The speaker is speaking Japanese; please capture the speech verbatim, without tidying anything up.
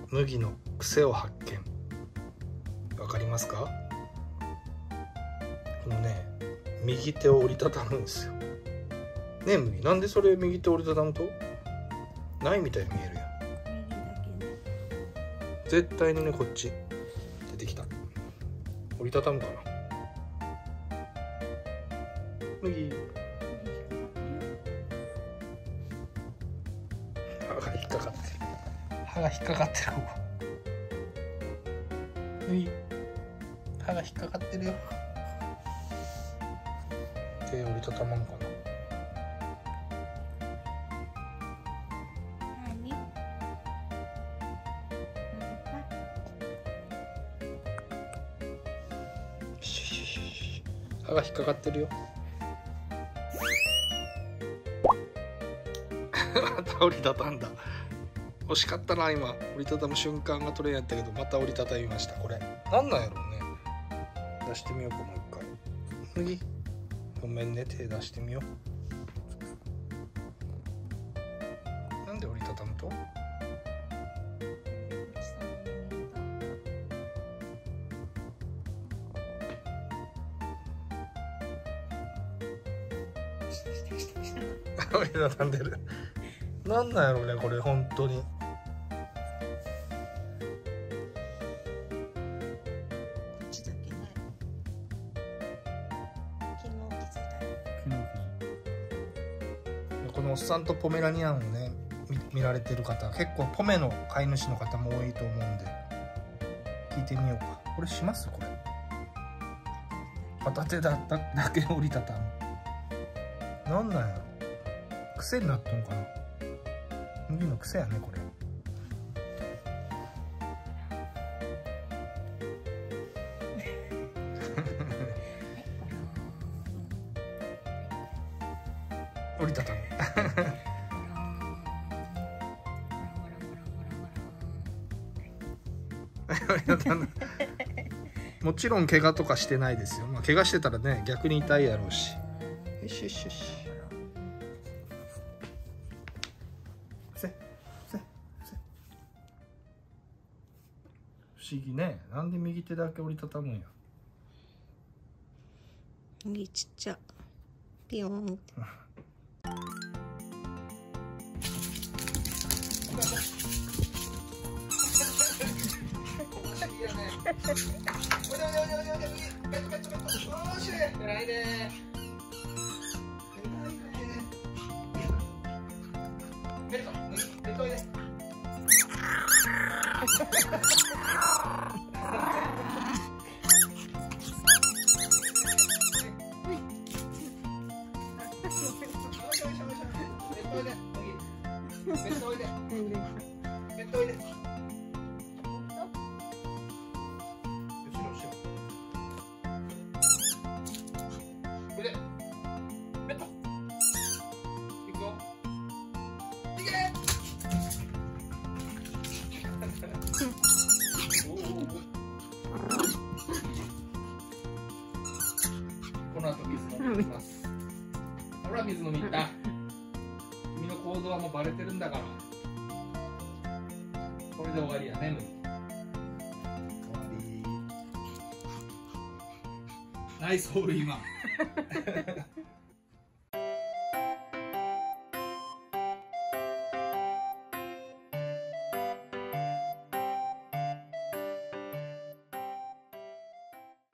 麦の癖を発見。わかりますか？このね、右手を折りたたむんですよ。ねえ麦、なんでそれ右手折りたたむとないみたいに見えるやん。絶対にね、こっち出てきた。折りたたむかな。麦、歯が引っかかってる。歯が引っかかってる。ここ麦、歯が引っかかってるよ。手折りたたまんかな。歯が引っかかってるよ。また折りたたんだ。惜しかったな。今折りたたむ瞬間が取れんやったけど、また折りたたみました。これなんなんやろうね。出してみようか、もう一回。麦、ごめんね、手出してみよう。なんで折りたたむと折りたたんでる。なんなんやろうね、これ本当に。このおっさんとポメラニアンをね 見, 見られてる方、結構ポメの飼い主の方も多いと思うんで聞いてみようか。これします？これ片手だっただけ折りたたむ。なんなんやろ、癖になっとんかな。麦の癖やねこれ。折りたたむ。もちろん怪我とかしてないですよ。まあ怪我してたらね、逆に痛いやろうし。よしよしよし。せせせ。不思議ね。なんで右手だけ折りたたむんや。 右ちっちゃ。ピヨンって。 この後水飲みます。ほら水飲み行った。君の行動はもうバレてるんだから。これで終わりやね。終わり。ナイスホール今。